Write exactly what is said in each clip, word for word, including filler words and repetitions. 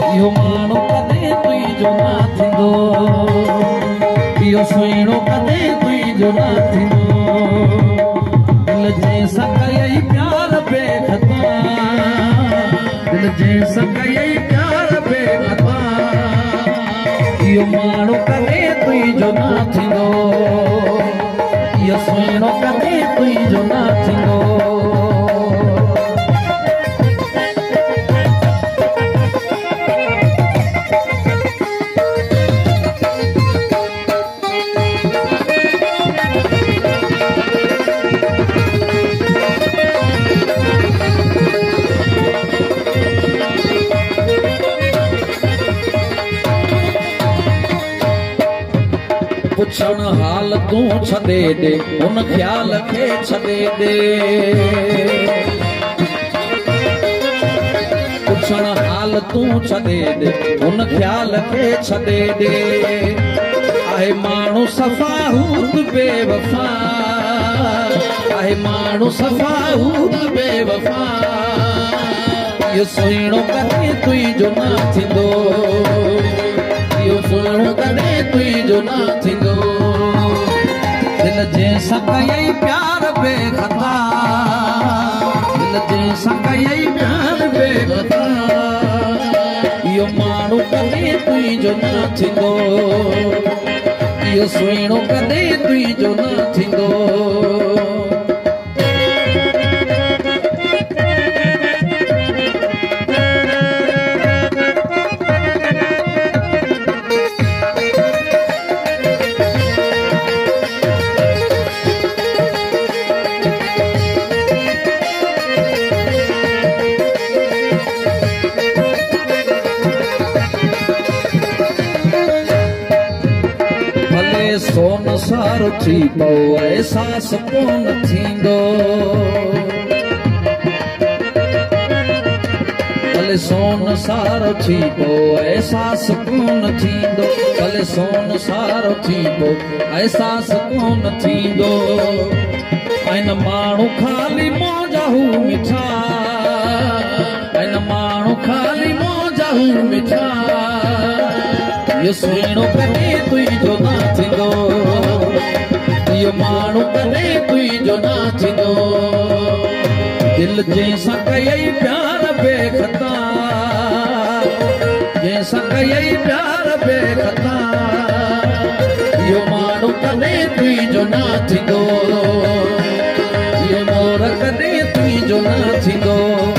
इहो माण्हू कॾहिं तुंहिंजो न थींदो इहो सुहिणो कॾहिं तुंहिंजो न थींदो दिल जंहिंसां कयई प्यार बेख़ता दिल जंहिंसां कयई प्यार बेख़ता इहो माण्हू कॾहिं तुंहिंजो न थींदो इहो सुहिणो कॾहिं तुंहिंजो न थींदो पुछण हाल तूं छॾे ॾे उन ख़्याल खे छॾे ॾे पुछण हाल तूं छॾे ॾे उन ख़्याल खे छॾे ॾे आहे माण्हू सफ़ा हूत बेवफ़ा आहे माण्हू सफ़ा हूत बेवफ़ा इहो सुहिणो कॾहिं तुंहिंजो न थींदो इहो सुहिणो कॾहिं तुंहिंजो न थींदो दिल जंहिंसां कयई प्यार बेख़ता दिल जंहिंसां कयई प्यार बेख़ता इहो माण्हू कॾहिं तुंहिंजो न थींदो इहो सुहिणो कॾहिं तुंहिंजो न थींदो सोन सारो थी पओ एहसास कोन थींदो भले सोन सारो थी पओ एहसास कोन थींदो भले सोन सारो थी पओ एहसास कोन थींदो ऐं माण्हू खाली मौजा हू मिठा ऐं माण्हू खाली मौजा हू मिठा इहो सुहिणो कॾहिं तुंहिंजो न थींदो इहो माण्हू कॾहिं तुंहिंजो न थींदो दिल जंहिंसां कयई प्यार बेख़ता जंहिंसां कयई प्यार बेख़ता इहो माण्हू कॾहिं तुंहिंजो न थींदो इहो मोर कॾहिं तुंहिंजो न थींदो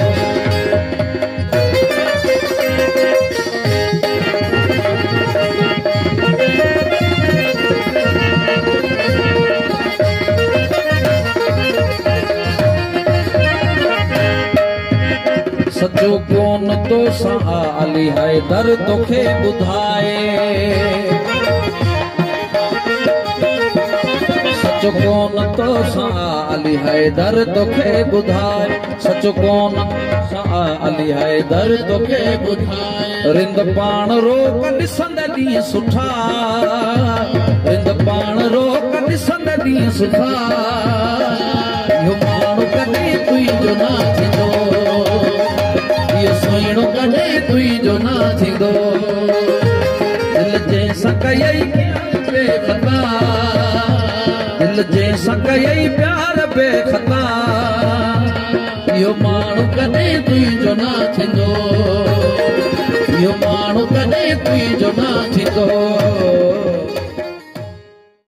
सचो कोन तो सां अली हैदर तोखे ॿुधाए सचो कोन तो सां अली हैदर तोखे ॿुधाए सचो कोन सां अली हैदर तोखे ॿुधाए रिंद पाण रोक ॾिसंद ॾींहं सुठा रिंद पाण रोक ॾिसंद ॾींहं सुठा इहो माण्हू कॾहिं तुंहिंजो न थींदो इहो सुहिणो कॾहिं तुंहिंजो न थींदो दिल जंहिंसां कयई प्यार बेख़ता दिल जंहिंसां कयई प्यार बेख़ता इहो माण्हू कॾहिं तुंहिंजो न थींदो इहो माण्हू कॾहिं तुंहिंजो न थींदो